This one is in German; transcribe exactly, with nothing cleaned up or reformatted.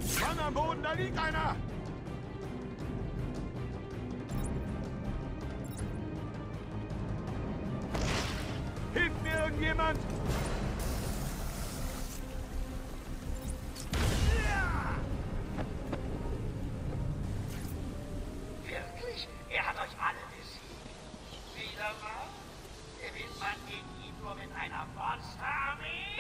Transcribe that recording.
Mann am Boden, da liegt einer! Hilft mir irgendjemand? Wirklich? Er hat euch alle besiegt. Wieder mal? Gewinnt man gegen ihn nur mit einer Monsterarmee?